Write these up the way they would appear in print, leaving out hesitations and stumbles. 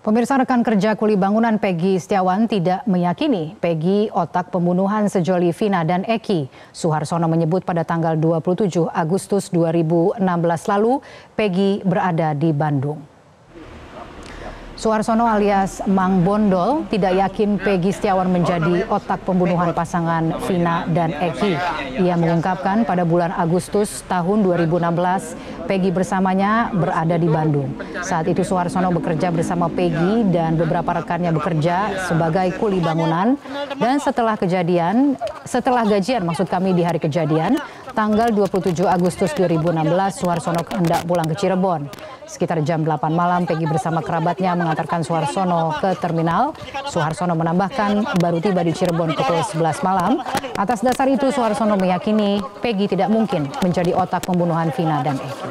Pemirsa, rekan kerja kuli bangunan Peggy Setiawan tidak meyakini Peggy otak pembunuhan sejoli Vina dan Eki. Suharsono menyebut pada tanggal 27 Agustus 2016 lalu Peggy berada di Bandung. Suharsono alias Mang Bondol tidak yakin Peggy Setiawan menjadi otak pembunuhan pasangan Vina dan Eki. Ia mengungkapkan pada bulan Agustus tahun 2016 Peggy bersamanya berada di Bandung. Saat itu Suharsono bekerja bersama Peggy dan beberapa rekannya bekerja sebagai kuli bangunan. Dan setelah gajian di hari kejadian, tanggal 27 Agustus 2016 Suharsono hendak pulang ke Cirebon. Sekitar jam 8 malam Peggy bersama kerabatnya mengantarkan Suharsono ke terminal. Suharsono menambahkan baru tiba di Cirebon pukul 11 malam. Atas dasar itu Suharsono meyakini Peggy tidak mungkin menjadi otak pembunuhan Vina dan Eki.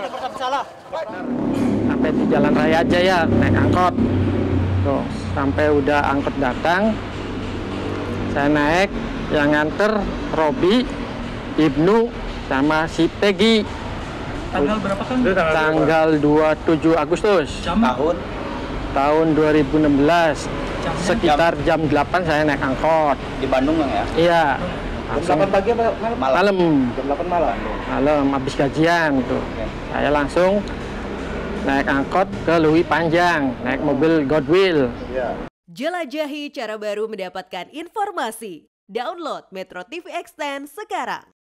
Sampai di Jalan Raya aja ya, naik angkot. Tuh, sampai udah angkot datang, saya naik, yang nganter Robi, Ibnu, sama si Peggy. Tanggal berapa kan? Tanggal 27 Agustus. Tahun 2016. Sekitar jam 8 saya naik angkot. Di Bandung ya? Iya. Jam 8 pagi apa malam? Jam 8 malam. Malam habis gajian tuh. Saya langsung naik angkot ke Lui Panjang, naik mobil Godwill. Jelajahi cara baru mendapatkan informasi. Download Metro TV Extend sekarang.